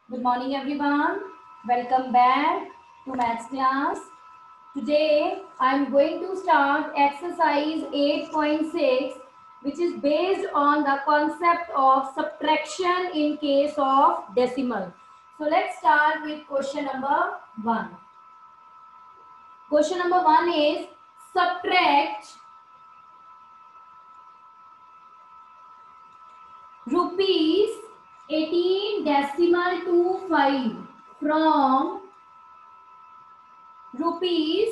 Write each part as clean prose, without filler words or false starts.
Good morning, everyone. Welcome back to maths class. Today, I am going to start exercise 8.6, which is based on the concept of subtraction in case of decimal. So, let's start with question number 1. Question number 1 is subtract rupees 18 decimal 25 from rupees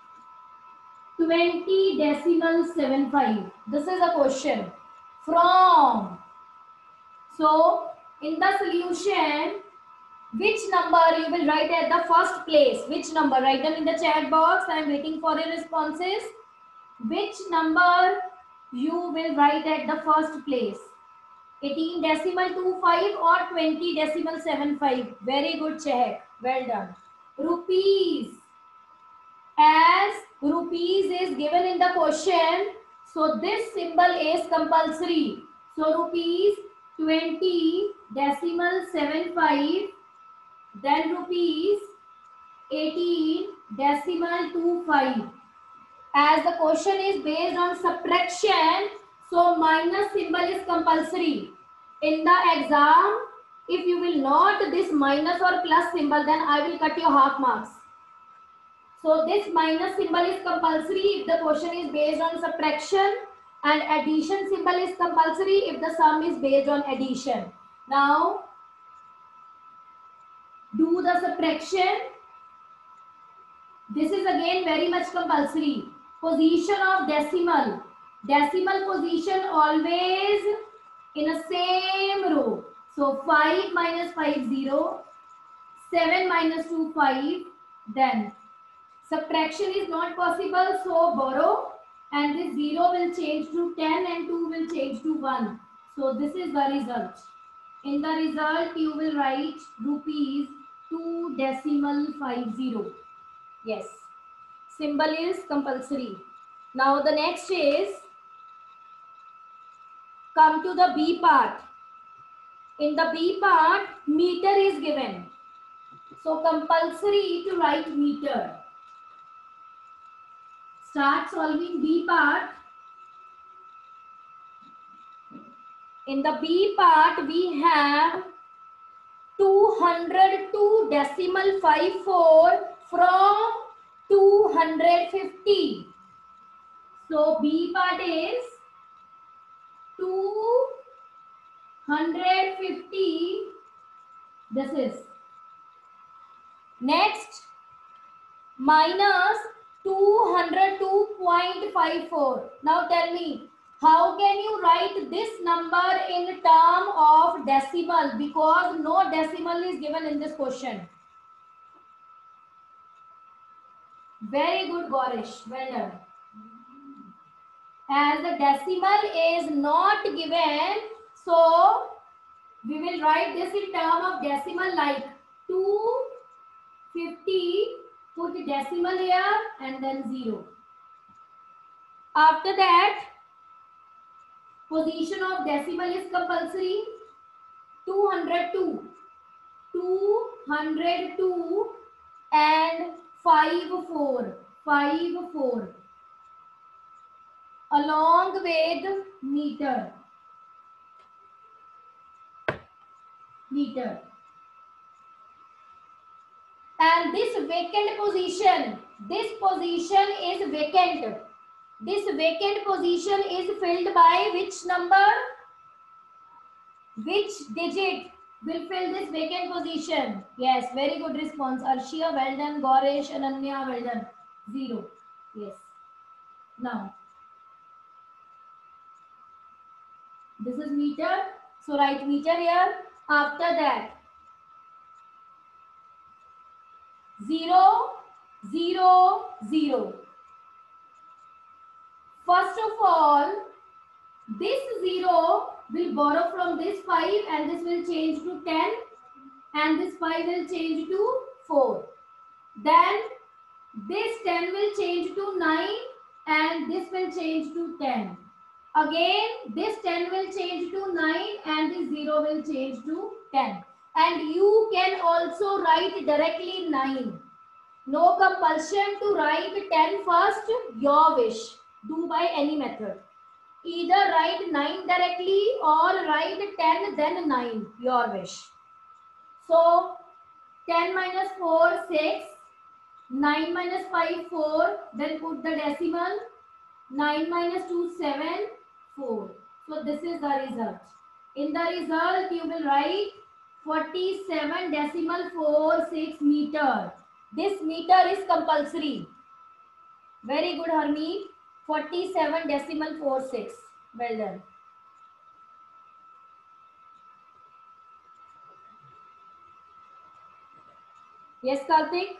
20 decimal 75. This is a question from. So in the solution, which number you will write at the first place? Which number? Write them in the chat box. I am waiting for your responses. Which number you will write at the first place? 18 decimal 25 or 20 decimal 75? Very good, check. Well done. Rupees. As rupees is given in the question, so this symbol is compulsory. So rupees 20 decimal 75, then rupees 18 decimal 25. As the question is based on subtraction, so minus symbol is compulsory. In the exam, if you will not this minus or plus symbol, then I will cut your half marks. So this minus symbol is compulsory if the question is based on subtraction, and addition symbol is compulsory if the sum is based on addition. Now do the subtraction. This is again very much compulsory. Position of decimal. Decimal position always in a same row. So 5 minus 5 0, 7 minus 2 5, then subtraction is not possible, so borrow, and this 0 will change to 10 and 2 will change to 1. So this is the result. In the result, you will write rupees 2 decimal 50. Yes, symbol is compulsory. Now the next is, come to the B part. In the B part, meter is given. So compulsory to write meter. Start solving B part. In the B part, we have 202 decimal 54 from 250. So B part is 250. This is. Next, minus 202.54. Now tell me, how can you write this number in term of decimal? Because no decimal is given in this question. Very good, Gorish. Well done. As the decimal is not given, so we will write this in term of decimal like 250. Put decimal here and then 0. After that, position of decimal is compulsory. 202 and 54 along with meter. And this vacant position, this position is vacant. This vacant position is filled by which number? Which digit will fill this vacant position? Yes, very good response. Arshia, well done. Goresh, Ananya, well done. 0. Yes. Now, this is meter. So write meter here. After that, 0, 0, 0. First of all, this 0 will borrow from this 5 and this will change to 10 and this 5 will change to 4. Then this 10 will change to 9 and this will change to 10. Again, this 10 will change to 9 and this 0 will change to 10. and you can also write directly 9. No compulsion to write 10 first, your wish. Do by any method. Either write 9 directly or write 10 then 9, your wish. So 10 minus 4, 6. 9 minus 5, 4. Then put the decimal. 9 minus 2, 7, 4. So this is the result. In the result, you will write 47 decimal 46 meter. This meter is compulsory. Very good, Harmeet. 47 decimal 46. Well done. Yes, Karthik?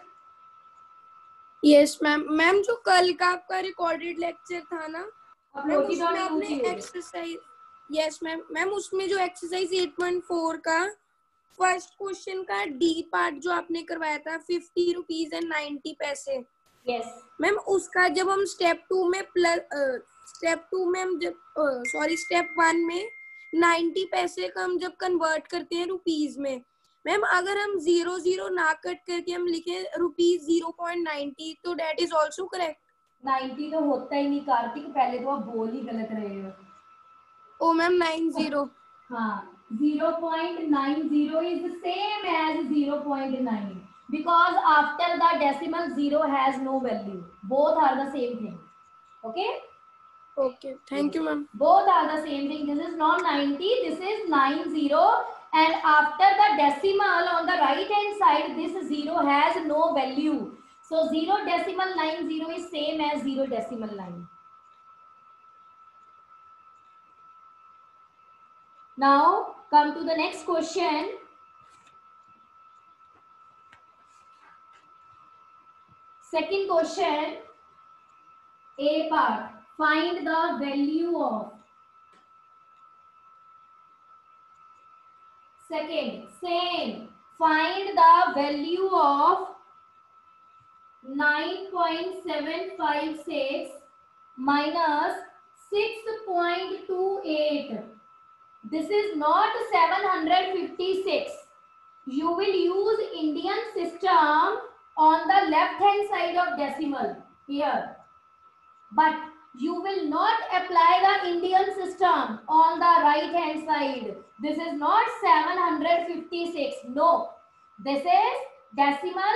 Yes ma'am. Ma'am जो कल का आपका recorded lecture था ना ma'am, उसमें आपने exercise, yes ma'am, ma'am उसमें जो एक्सरसाइज 8.4 का फर्स्ट क्वेश्चन का डी पार्ट जो आपने करवाया था 50 रुपीज एंड 90 पैसे, यस मैम उसका जब हम स्टेप 2 में हम जब स्टेप 1 में 90 पैसे का हम जब कन्वर्ट करते हैं रुपीज में, मैम अगर हम 0 ना कट करके हम लिखे रुपीज 0.90 तो डेट इज ऑल्सो करेक्ट? 90 तो होता ही नहीं कार्तिक, पहले तो आप बोल ही गलत रहे हो। ओ मैम 90, हाँ 0.90 is the same as 0.9 because after the decimal 0 has no value. Both are the same thing. Okay? Okay, thank you ma'am. Both are the same thing. This is not 90, this is 90, and after the decimal on the right hand side this 0 has no value. So 0.90 is same as 0.9. Now come to the next question. Second question, A part. Find the value of. Second, same. Find the value of 9.756 minus 6.28. This is not 756. You will use Indian system on the left hand side of decimal here. But you will not apply the Indian system on the right hand side. This is not 756. No. This is decimal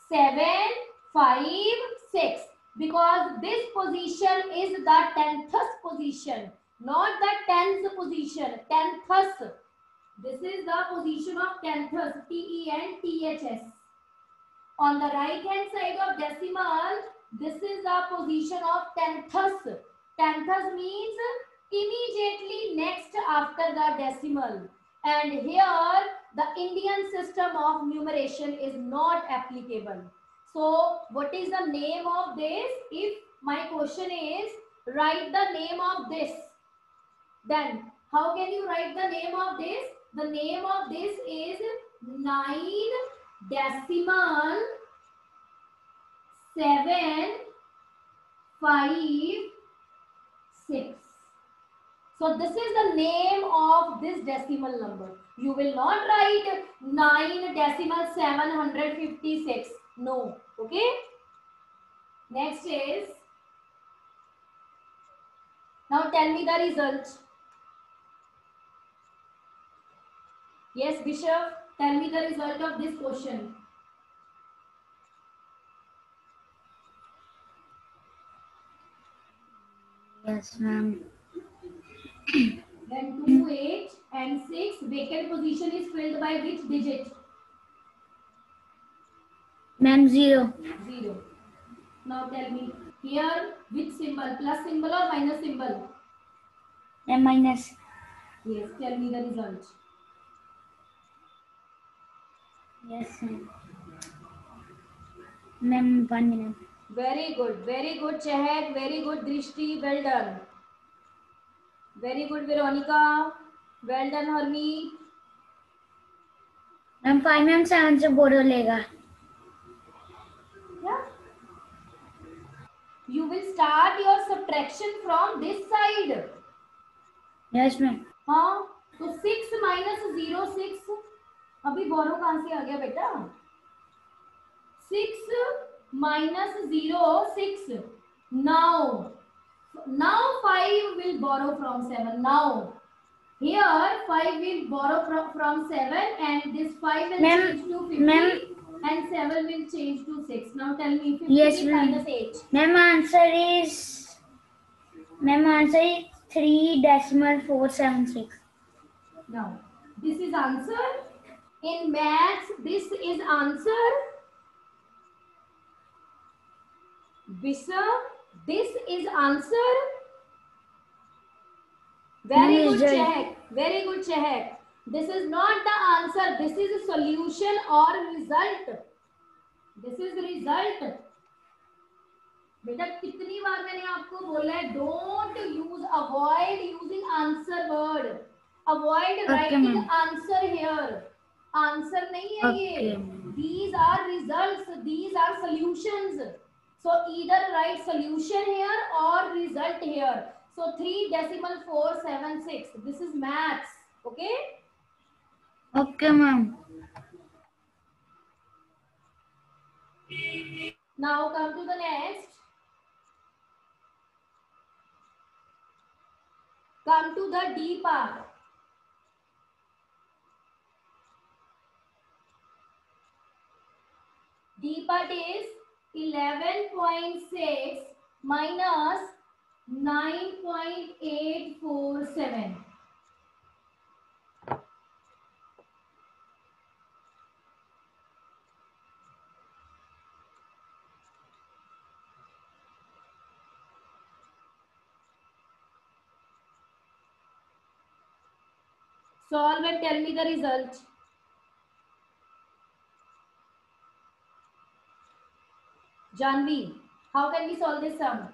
756. Because this position is the 10th position. Not the 10th position. 10th. This is the position of 10th. TENTHS. On the right hand side of decimal, this is the position of 10th. 10th means immediately next after the decimal. And here the Indian system of numeration is not applicable. So what is the name of this? If my question is write the name of this, then how can you write the name of this? The name of this is 9 decimal 756. So this is the name of this decimal number. You will not write 9 decimal 756. No. Okay. Next is, now tell me the result. Yes, Bishop, tell me the result of this question. Yes, ma'am. Then 2, 8 and 6. Vacant position is filled by which digit? Ma'am, 0. 0. Now tell me here which symbol? Plus symbol or minus symbol? Ma'am, minus. Yes, tell me the result. Yes, ma'am. Ma'am, 1 minute. Very good, Chehak, very good, Drishti, well done. Very good, Veronica, well done, Harmeet. Ma'am, 5 and 7 से board लेगा. Yeah. You will start your subtraction from this side. Yes, ma'am. हाँ, तो 6 minus 0, 6. अभी बोरो कहां से आ गया बेटा? 6 minus 0 6. Now 5 will borrow from 7. Now here 5 will borrow from 7 and this 5 will change to 50 and 7 will change to 6. Now tell me 50 minus 8. Ma'am, answer is 3.476. Now this is answer. In maths this is answer. Visa, this is answer. Very good check. Very good check. This is not the answer. This is a solution or result. This is result. बेटा कितनी बार मैंने आपको बोला है don't use, avoid using answer word. Avoid writing answer here. Answer नहीं है ये. These are results. These are solutions. So either write solution here or result here. So 3.476. This is maths. Okay? Okay, ma'am. Now come to the next. Come to the D part. D part is 11.6 minus 9.847. Solve and tell me the result. Janvi, how can we solve this sum?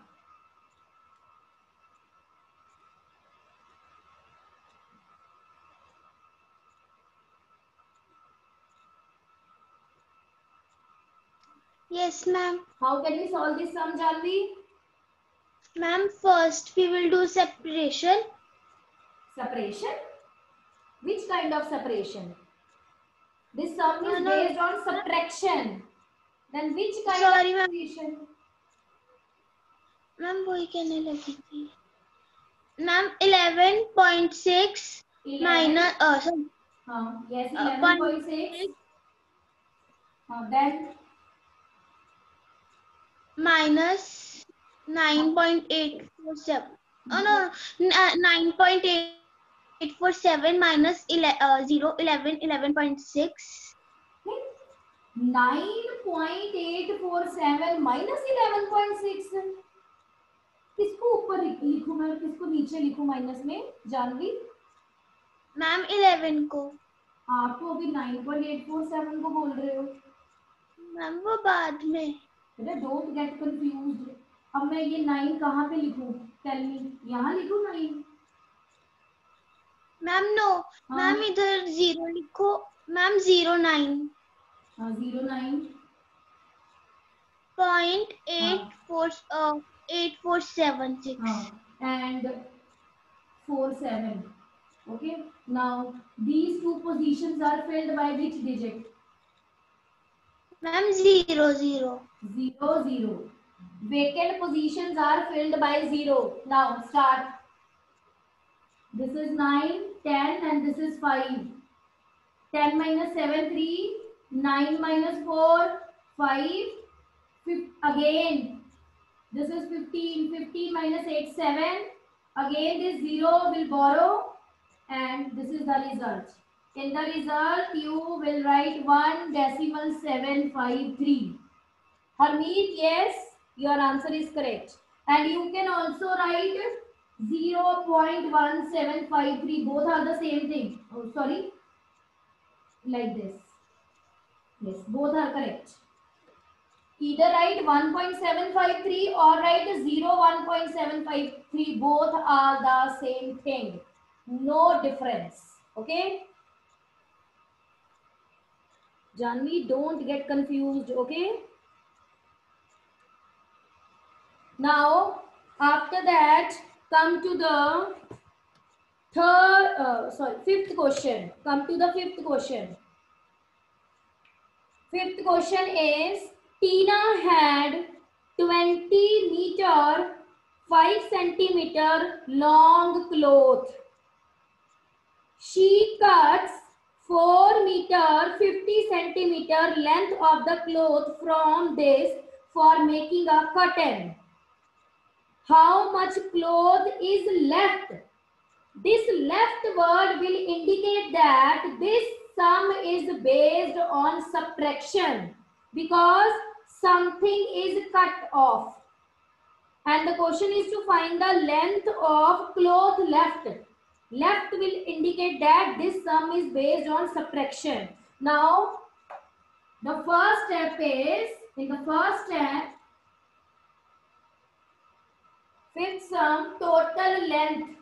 Yes, ma'am. How can we solve this sum, Janvi? Ma'am, first we will do separation. Separation? Which kind of separation? This sum is based on subtraction. Then which kind of separation? Ma'am, वही कहने लगी थी. Ma'am, 11.6 minus yes, 11.6. Then minus 9.847. Oh no, 9.847 minus 11.6. 9.847 minus 11.6. किसको ऊपर लिखूं मैं, किसको नीचे लिखूं माइनस में? जानवी मैम 11 को. आप तो अभी 9.847 को बोल रहे हो. मैम वो बाद में. बेटा डोंट गेट कंफ्यूज्ड. अब मैं ये 9 कहाँ पे लिखूं? Tell me. यहाँ लिखूं 9? Ma'am no. मैम इधर 0 लिखो. Ma'am 09. 0.8476 and 47. Okay, now these two positions are filled by which digit? Ma'am 0 0. Vacant positions are filled by 0. Now start. This is 9, 10 and this is 5. 10 minus 7 3, 9 minus 4 5. Again this is 15. 15 minus 8 7. Again this 0 will borrow and this is the result. In the result you will write 1.753. Harmeet, yes, your answer is correct. And you can also write 0.1753. Both are the same thing. Oh, sorry. Like this. Yes, both are correct. Either write 1.753 or write 1.753. Both are the same thing. No difference. Okay? Janvi, don't get confused. Okay? Now, after that, come to the fifth question. Come to the fifth question. Fifth question is, Tina had 20 meter 5 centimeter long cloth. She cuts 4 meter 50 centimeter length of the cloth from this for making a curtain. How much cloth is left? This left word will indicate that this sum is based on subtraction because something is cut off. And the question is to find the length of cloth left. Left will indicate that this sum is based on subtraction. Now, the first step is, in the first step, fifth sum, total length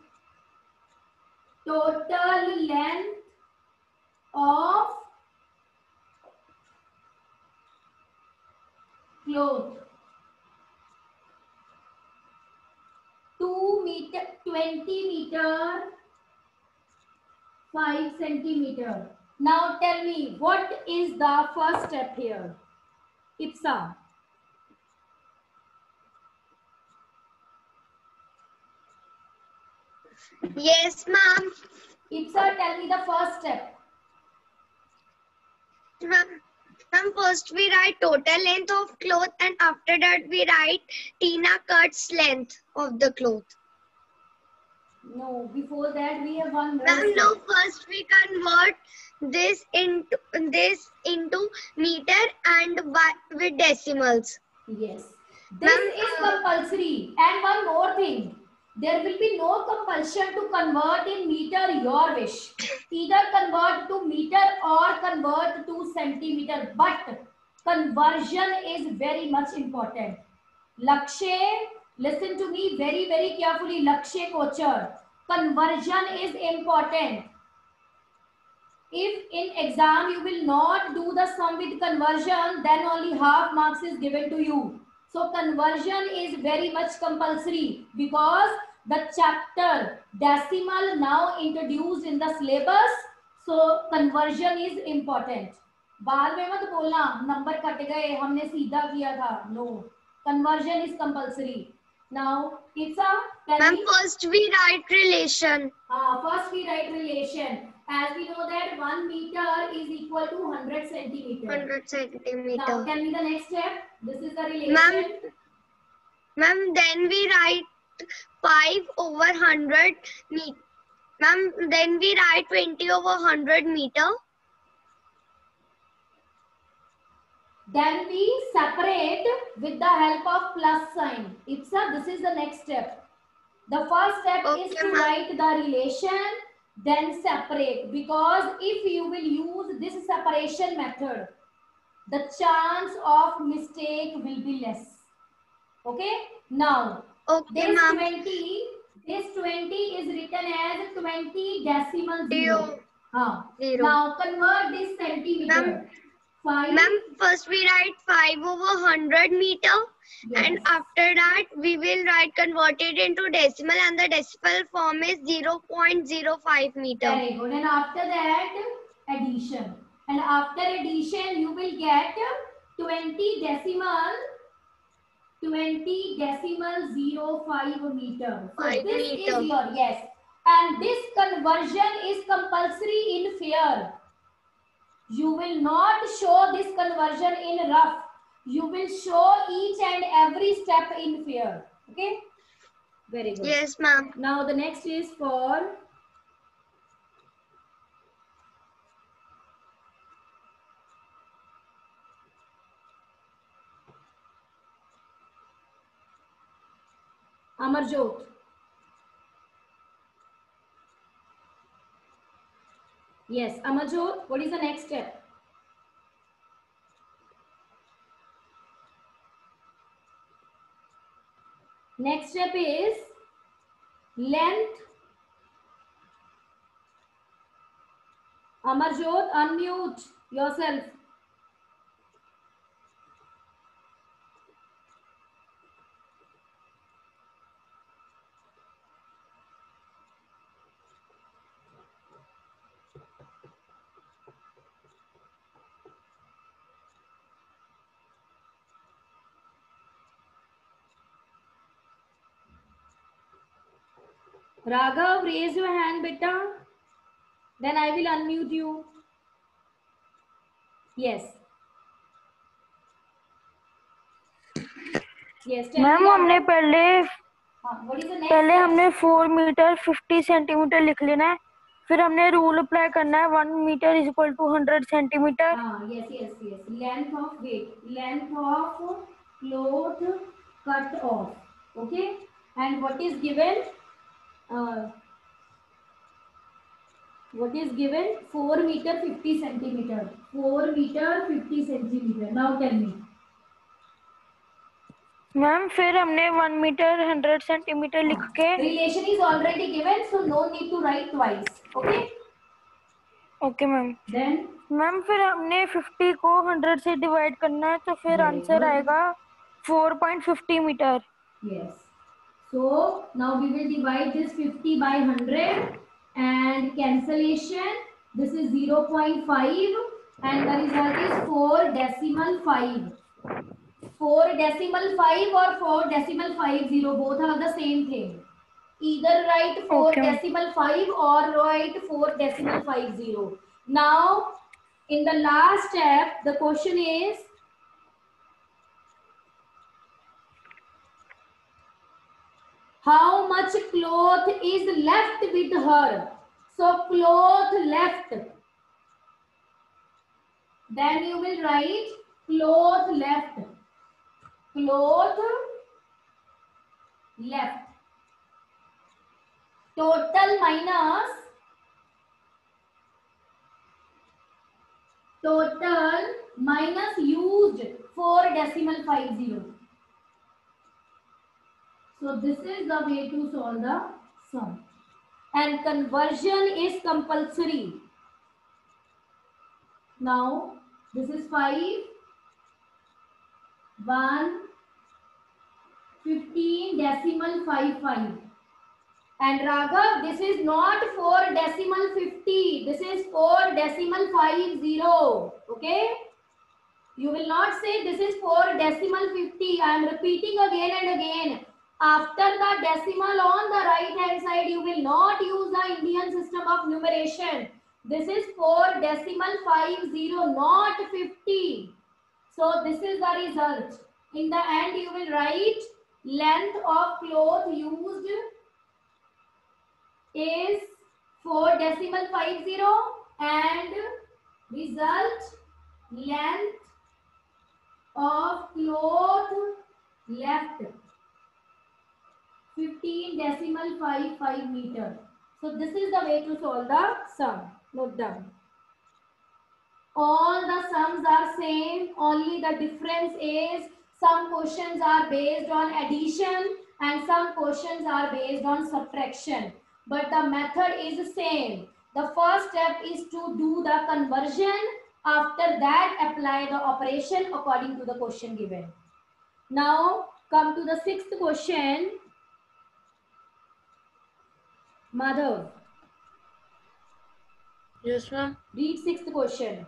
of cloth. 2 meter, 20 meter, 5 centimeter. Now tell me, what is the first step here? Ipsa. Yes, ma'am. Ipsa, tell me the first step. Ma'am, first we write total length of cloth and after that we write Tina cuts length of the cloth. No, before that we have one more Ma'am, step. no, first we convert this into meter and with decimals. Yes. This is compulsory. And one more thing. There will be no compulsion to convert in meter, your wish. Either convert to meter or convert to centimeter. But conversion is very much important. Lakshay, listen to me very, very carefully. Lakshay Kochar. Conversion is important. If in exam you will not do the sum with conversion, then only half marks is given to you. So conversion is very much compulsory because the chapter decimal now introduced in the syllabus. So conversion is important. बाद में मत बोलना number cut गए हमने सीधा किया था. No, conversion is compulsory. Now, Itza, Ma'am, first we write relation. First we write relation. As we know that 1 meter is equal to 100 centimeter. 100 centimeter. Now, tell me the next step. This is the relation. Ma'am, then we write 5 over 100 meter. Ma'am, then we write 20 over 100 meter. Then we separate with the help of plus sign. Ipsa, this is the next step. The first step is to write the relation, then separate. Because if you will use this separation method, the chance of mistake will be less. Okay? Now, this 20 is written as 20 decimal 0. Now, convert this centimeter. Ma'am, first we write 5 over 100 meter. Yes. And after that, we will write converted into decimal and the decimal form is 0.05 meter. Very good. And after that, addition. And after addition, you will get 20 decimal 05 meter. So this is your, yes. And this conversion is compulsory in fair. You will not show this conversion in rough. You will show each and every step in fair. Okay? Very good. Yes, ma'am. Now the next is for Amarjot. Yes, Amarjot, what is the next step? Next step is length. Amarjot, unmute yourself. Raghav, raise your hand, beta. Then I will unmute you. Yes. Yes. Tell ma'am me, हमने Raghav. पहले What is the next पहले step? हमने 4 metre 50 centimetre लिख लेना है, फिर हमने rule apply करना है 1 metre is equal to 100 centimetre. Yes. Length of weight, length of cloth cut off. Okay. And what is given? What is given? 4 meter 50 centimeter. 4 meter 50 centimeter. Now tell me. Ma'am फिर हमने 1 metre 100 centimetre लिख के. Relation is already given, so no need to write twice. Okay. Okay ma'am. Then ma'am फिर हमने 50 को 100 से divide करना है, तो फिर Very आंसर good. आएगा 4.50 metre. yes. So now we will divide this 50 by 100 and cancellation. This is 0.5 and the result is 4 decimal 5. 4 decimal 5 or 4 decimal 50, both are the same thing. Either write 4 Okay. decimal 5 or write 4 decimal 50. Now in the last step the question is how much cloth is left with her. So cloth left. Then you will write cloth left. Cloth left. Total minus used 4 decimal 50. So this is the way to solve the sum. And conversion is compulsory. Now this is 5, 1, 15 decimal 55. And Raghav, this is not 4 decimal 50. This is 4 decimal 50. Okay? You will not say this is 4 decimal 50. I am repeating again and again. After the decimal on the right hand side, you will not use the Indian system of numeration. This is 4 decimal 50, not 50. So this is the result. In the end, you will write length of cloth used is 4 decimal 50 and result length of cloth left 15 decimal 55 meter. So this is the way to solve the sum. Note down. All the sums are same, only the difference is some questions are based on addition and some questions are based on subtraction. But the method is same. The first step is to do the conversion. After that, apply the operation according to the question given. Now, come to the sixth question. Madhav. Yes, ma'am. Read sixth question.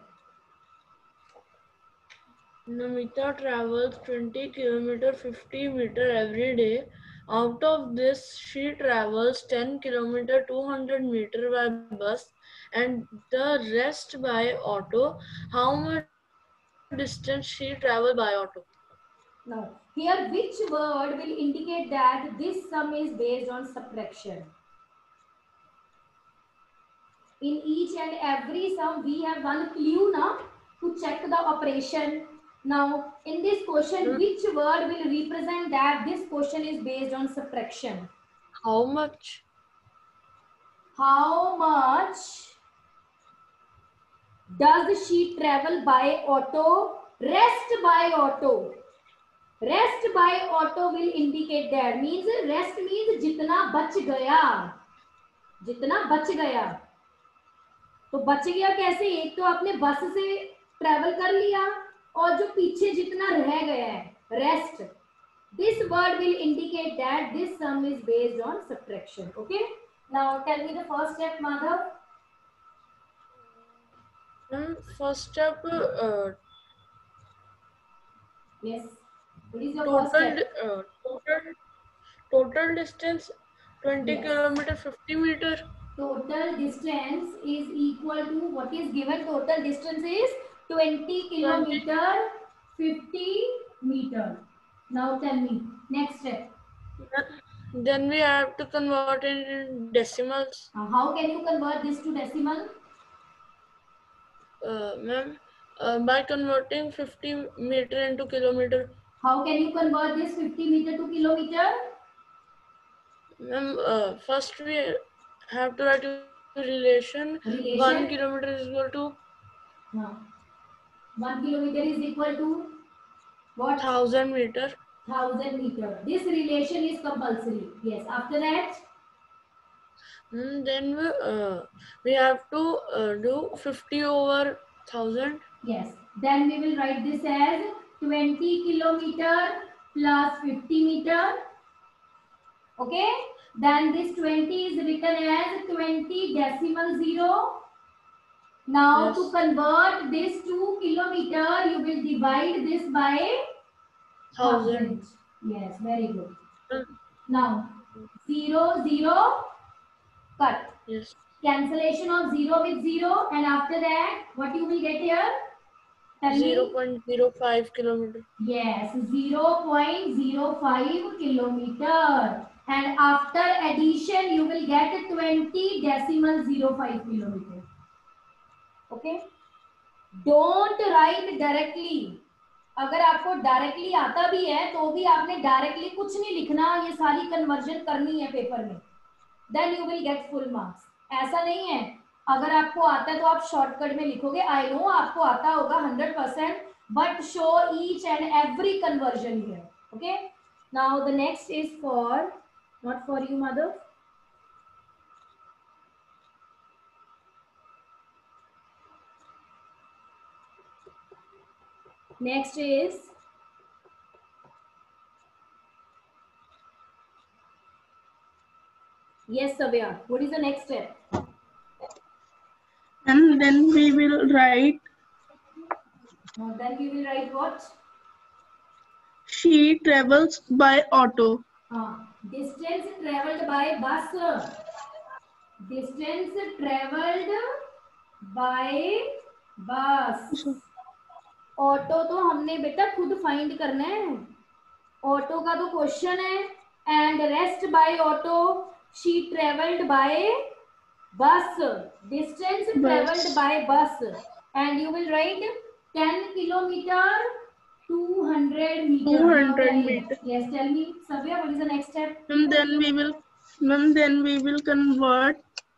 Namita travels 20 km 50 meter every day. Out of this, she travels 10 km 200 meter by bus and the rest by auto. How much distance she travel by auto? Now, here which word will indicate that this sum is based on subtraction? In each and every sum, we have one clue now to check the operation. Now, in this question, which word will represent that this question is based on subtraction? How much? How much does she travel by auto? Rest by auto. Rest by auto will indicate that. Means rest means जितना बच गया. जितना बच गया. तो बच गया कैसे? एक तो आपने बस से ट्रेवल कर लिया और जो पीछे जितना रह गया है rest. This word will indicate that this sum is based on subtraction. Okay. Now tell me the first step, Madhav. First step. Yes. What is your first step? Total distance 20 Yes. kilometer 50 meter. Total distance is equal to what is given. Total distance is 20 kilometer 50 meter. Now tell me next step. Then we have to convert it in decimals. How can you convert this to decimal? Ma'am, by converting 50 meter into kilometer. How can you convert this 50 meter to kilometer? Ma'am, first we have to write a relation. 1 kilometer is equal to 1 kilometer is equal to what? 1000 meter. 1000 meter. This relation is compulsory. Yes. After that, Then we have to do 50 over 1000. yes. Then we will write this as 20 kilometer plus 50 meter. Okay. Then this 20 is written as 20 decimal 0. Now Yes. to convert this to kilometer, you will divide this by 1000. Yes, very good. Now 0, 0, cut. Yes. Cancellation of 0 with 0, and after that, what you will get here? Tell me. 0.05 kilometer. Yes, 0.05 kilometer. And after addition, you will get 20 decimal 05 kilometer. Okay? Don't write directly. अगर आपको directly आता भी है तो भी आपने directly कुछ नहीं लिखना, ये सारी कन्वर्जन करनी है पेपर में, then you will get full marks. ऐसा नहीं है अगर आपको आता है तो आप शॉर्टकट में लिखोगे. आई नो आपको आता होगा 100%, but show each and every conversion here. Okay, now the next is for not for you mother. Next is yes, Savya. What is the next step? And then we will write. Then we will write what? She travels by auto. Distance traveled by bus. Distance traveled by bus. Auto तो हमने बेटा खुद find करना है. Auto का तो question है. And rest by auto. She travelled by bus. Distance travelled by bus. And you will write 10 kilometre 200 meter. 200 meter. Yes, tell me, Savya, what is the next step? And then we will convert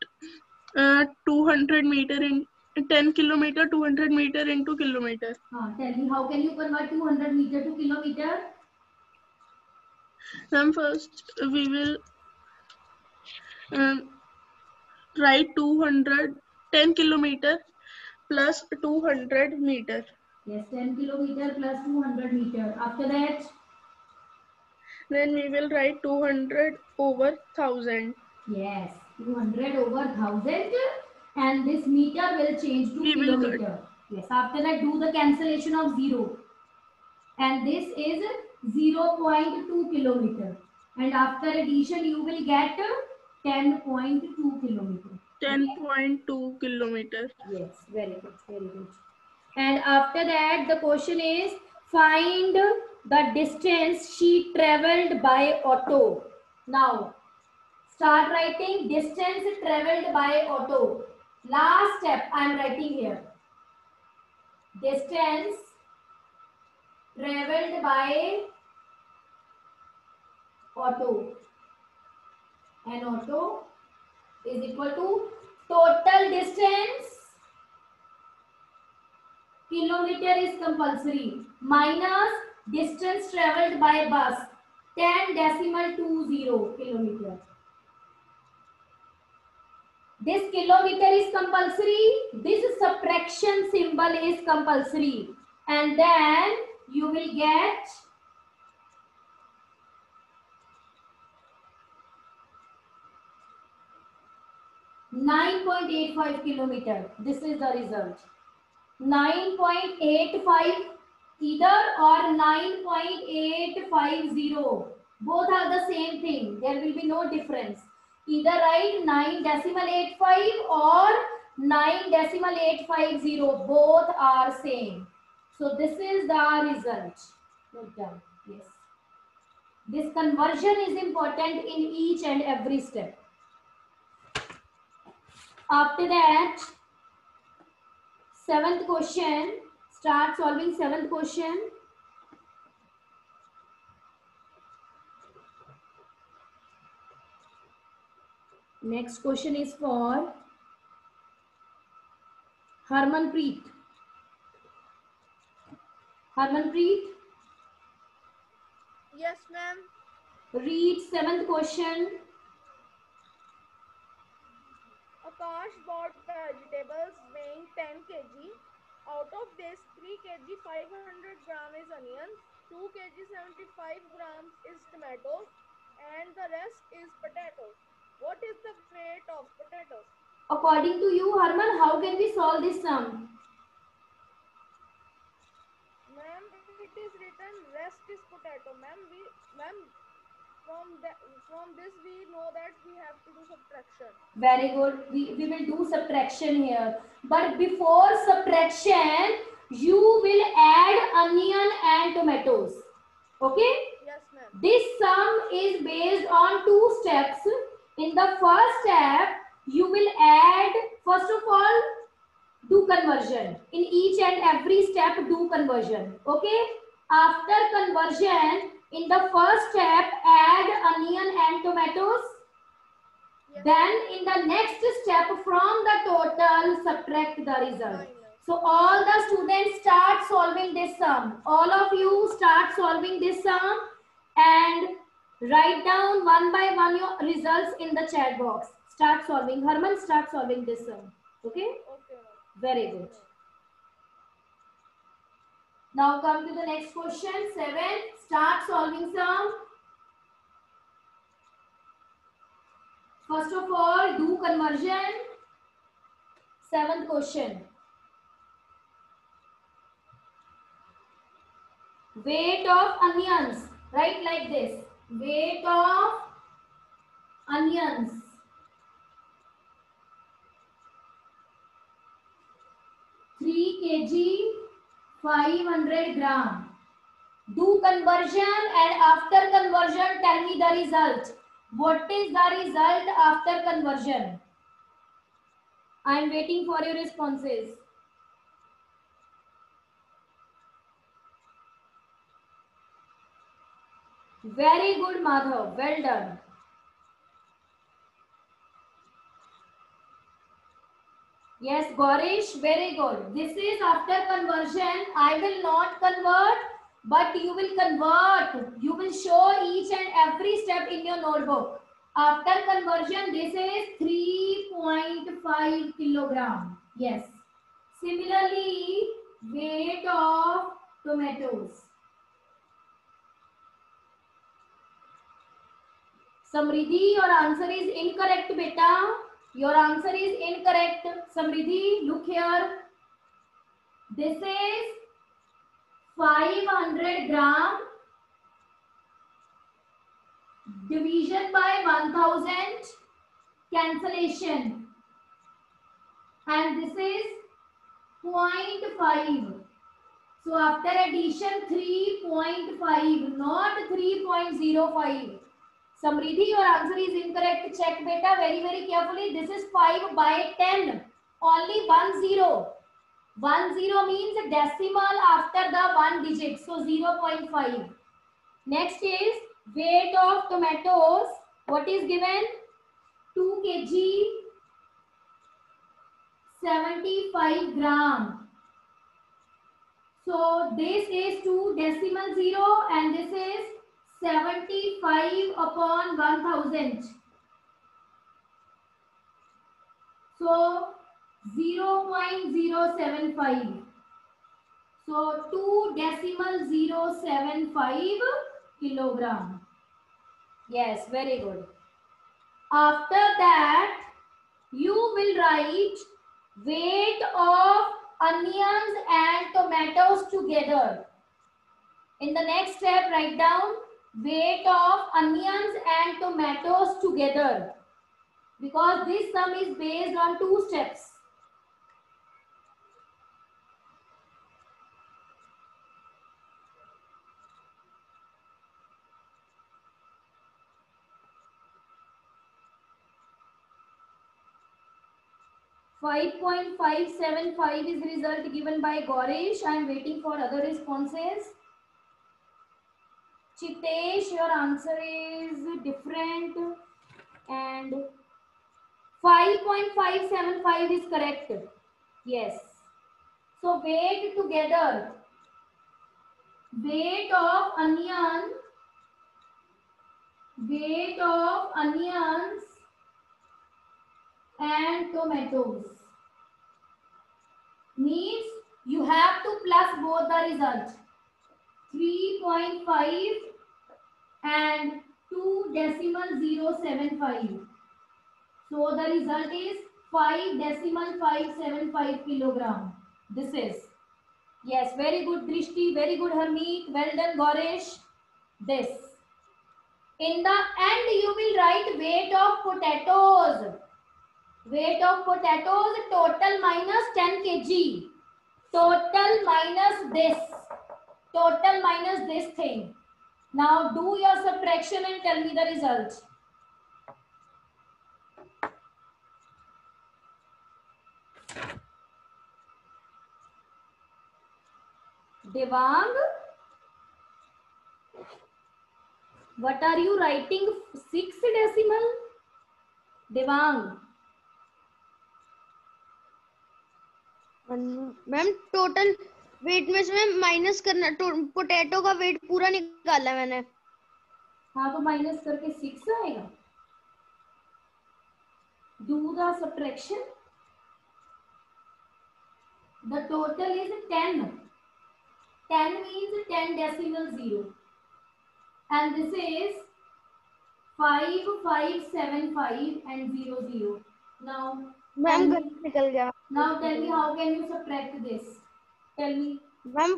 200 meter in 10 kilometer 200 meter into kilometer. Tell me, how can you convert 200 meter to kilometer? Then first we will write 10 kilometer plus 200 meter. Yes, 10 kilometer plus 200 meter. After that, then we will write 200 over 1000. Yes, 200 over 1000, and this meter will change to kilometer. Yes, after that, do the cancellation of 0, and this is 0.2 kilometer, and after addition you will get 10.2 kilometer. 10.2 kilometer. Yes, very good, very good. And after that, the question is find the distance she traveled by auto. Now start writing distance traveled by auto. Last step I am writing here. Distance traveled by auto. And auto is equal to total distance. Kilometer is compulsory. Minus distance traveled by bus. 10.20 kilometer. This kilometer is compulsory. This subtraction symbol is compulsory. And then you will get 9.85 kilometer. This is the result. 9.85 either or 9.850. Both are the same thing. There will be no difference. Either write 9.85 or 9.850. Both are same. So this is the result. Note down. Yes. This conversion is important in each and every step. After that, seventh question. Start solving seventh question. Next question is for Harmanpreet. Harmanpreet, Yes, ma'am. read seventh question. Akash bought vegetables weighing 10 kg. Out of this, 3 kg 500 gram is onions, 2 kg 75 grams is tomatoes, and the rest is potatoes. What is the weight of potatoes? According to you, Harman, how can we solve this sum? Ma'am, it is written rest is potato. Ma'am, from this we know that we have to do subtraction. Very good. We will do subtraction here. But before subtraction, you will add onion and tomatoes. Okay? Yes, ma'am. This sum is based on two steps. In the first step, you will add, first of all, do conversion. In each and every step, do conversion. Okay? After conversion, in the first step, add onion and tomatoes. Yes. Then in the next step, from the total, subtract the result. So all the students start solving this sum. All of you start solving this sum and write down one by one your results in the chat box. Start solving. Harman, start solving this sum. Okay? Okay. Very good. Now come to the next question. 7. Start solving sum. First of all, do conversion. 7th question. Weight of onions. Write like this. Weight of onions. 3 kg, 500 gram. Do conversion and after conversion tell me the result. What is the result after conversion? I am waiting for your responses. Very good, Madhav. Well done. Yes, Gaurish, very good. This is after conversion. I will not convert, but you will convert. You will show each and every step in your notebook. After conversion, this is 3.5 kilogram. Yes. Similarly, weight of tomatoes. Samriddhi, your answer is incorrect, beta. Your answer is incorrect. Samriddhi, look here. This is 500 gram. Division by 1000. Cancellation. And this is 0.5. So after addition 3.5, not 3.05. Samriddhi, your answer is incorrect. Check beta very, very carefully. This is 5 by 10. Only 1 0. 1 0 means decimal after the 1 digit. So 0.5. Next is weight of tomatoes. What is given? 2 kg, 75 gram. So this is 2 decimal 0 and this is 75 upon 1000. So 0.075. So 2.075 kilogram. Yes, very good. After that, you will write weight of onions and tomatoes together. In the next step, write down weight of onions and tomatoes together. because this sum is based on 2 steps. $5.575 is the result given by Gaurish. I am waiting for other responses. Chitesh, your answer is different, and 5.575 is correct. Yes. So weight together, weight of onions and tomatoes means you have to plus both the result, 3.5 and 2.075. So the result is 5.575 kilogram. This is, yes, very good Drishti, very good Harmeet, well done Gaurish. This. In the end you will write weight of potatoes. Weight of potatoes total minus 10 kg. Total minus this thing. Now do your subtraction and tell me the result. Devang, what are you writing? 6 decimal? Devang. Ma'am total weight में से minus करना, potato का wait पूरा निकाला मैंने. हाँ तो minus करके 6 आएगा. Do the subtraction. The total is 10. 10 means 10 decimal 0. And this is 5.575 and 0.0. Now, ma'am निकल गया. Now tell me how can you subtract this? Tell me. Ma'am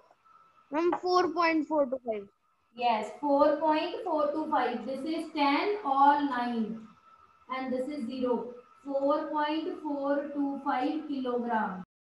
4.425. Yes, 4.425. This is 10 or 9. And this is 0. 4.425 kilogram.